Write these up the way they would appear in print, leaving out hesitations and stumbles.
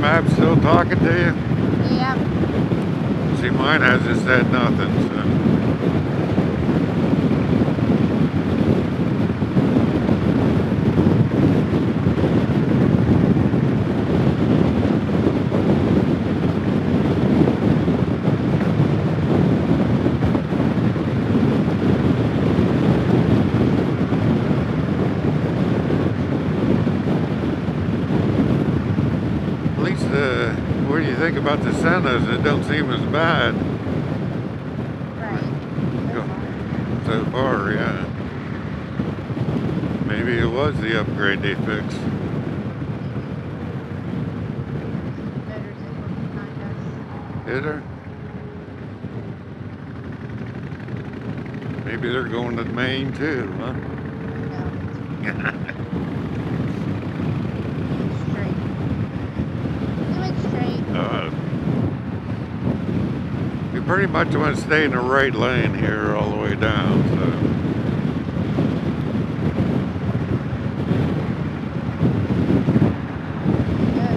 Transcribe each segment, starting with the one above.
map still talking to you? Yep. See, mine hasn't said nothing, so. At least, what do you think about the Sentas? It don't seem as bad Right. so far, yeah. Maybe it was the upgrade they fixed. Motors is working behind us. Is there? Maybe they're going to Maine too, huh? No. Straight. Do it straight. You pretty much want to stay in the right lane here all the way down, so. Good.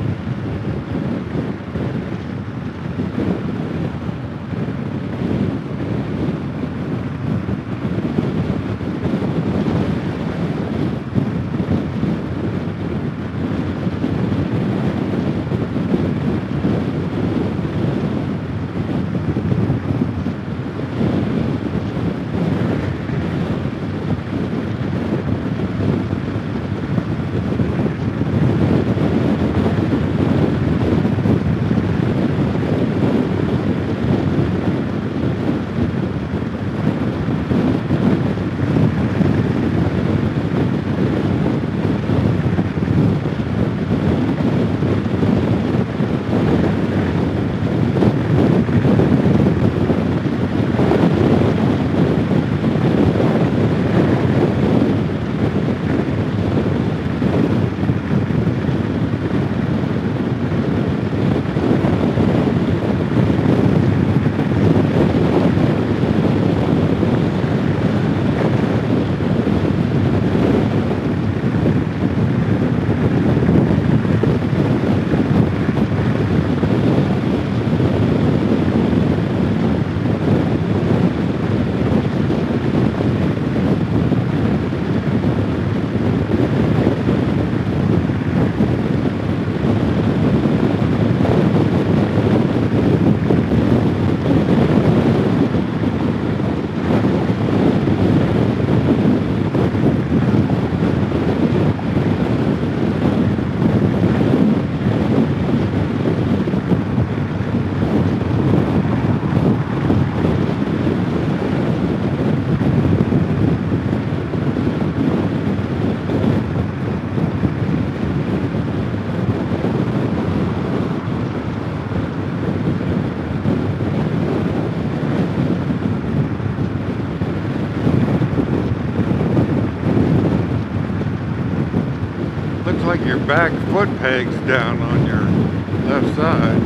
Looks like your back foot peg's down on your left side.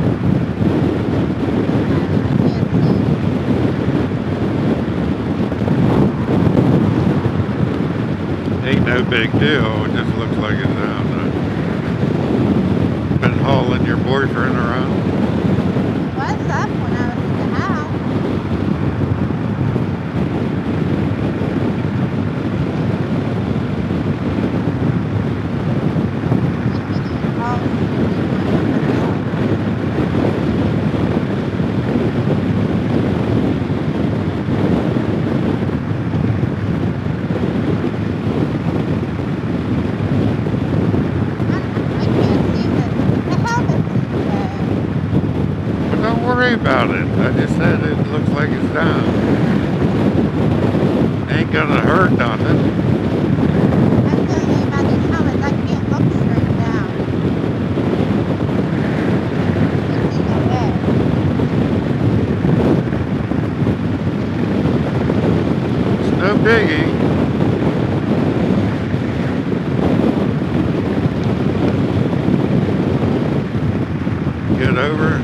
Ain't no big deal, it just looks like it's down there. Been hauling your boyfriend around? It was up when I was in the house. But don't worry about it. I just said it looks like it's down. Ain't gonna hurt nothing. It's no biggie. Get over.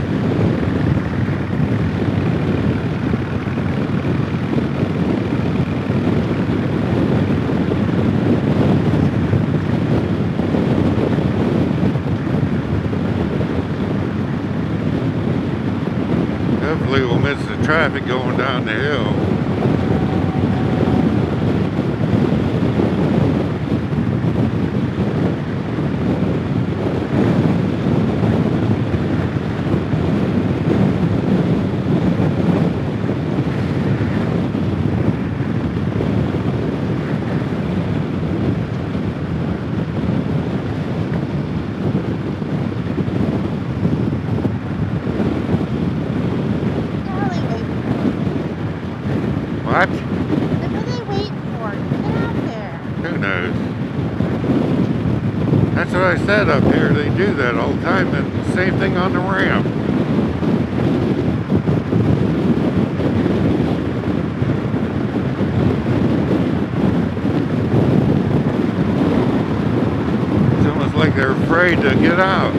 hopefully we'll miss the traffic going down the hill. What? What are they waiting for? Get out there. Who knows? That's what I said up here. They do that all the time, and the same thing on the ramp. It's almost like they're afraid to get out.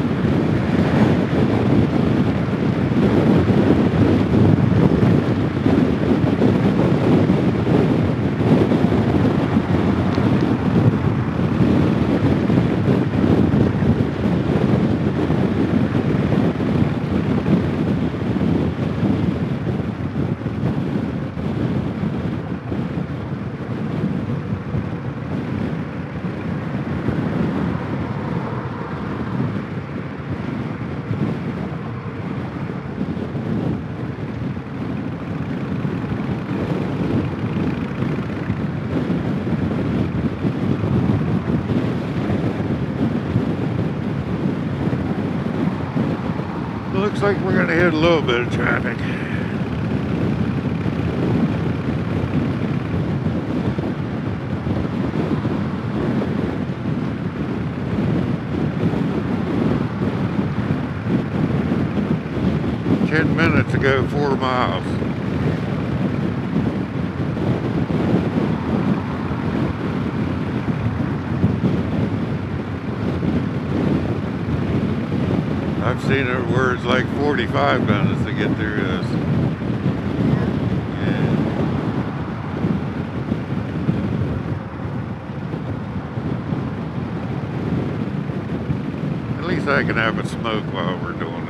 Looks like we're going to hit a little bit of traffic. Ten minutes ago, 4 miles. I've seen it where it's like 45 minutes to get through this. Yeah. At least I can have a smoke while we're doing